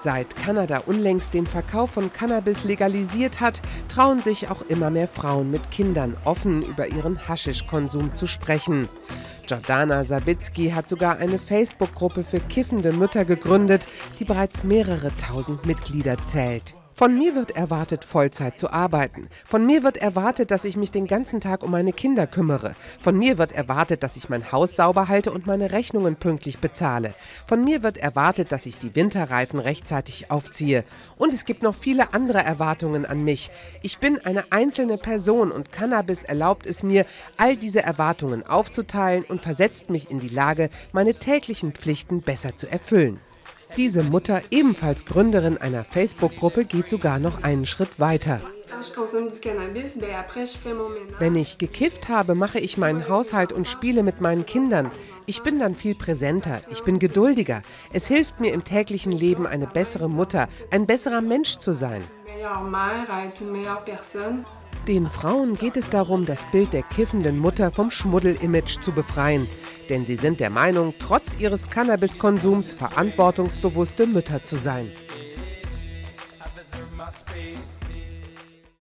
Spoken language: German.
Seit Kanada unlängst den Verkauf von Cannabis legalisiert hat, trauen sich auch immer mehr Frauen mit Kindern offen über ihren Haschischkonsum zu sprechen. Jordana Sabitzky hat sogar eine Facebook-Gruppe für kiffende Mütter gegründet, die bereits mehrere tausend Mitglieder zählt. Von mir wird erwartet, Vollzeit zu arbeiten. Von mir wird erwartet, dass ich mich den ganzen Tag um meine Kinder kümmere. Von mir wird erwartet, dass ich mein Haus sauber halte und meine Rechnungen pünktlich bezahle. Von mir wird erwartet, dass ich die Winterreifen rechtzeitig aufziehe. Und es gibt noch viele andere Erwartungen an mich. Ich bin eine einzelne Person und Cannabis erlaubt es mir, all diese Erwartungen aufzuteilen und versetzt mich in die Lage, meine täglichen Pflichten besser zu erfüllen. Diese Mutter, ebenfalls Gründerin einer Facebook-Gruppe, geht sogar noch einen Schritt weiter. Wenn ich gekifft habe, mache ich meinen Haushalt und spiele mit meinen Kindern. Ich bin dann viel präsenter, ich bin geduldiger. Es hilft mir im täglichen Leben, eine bessere Mutter, ein besserer Mensch zu sein. Den Frauen geht es darum, das Bild der kiffenden Mutter vom Schmuddel-Image zu befreien. Denn sie sind der Meinung, trotz ihres Cannabiskonsums verantwortungsbewusste Mütter zu sein.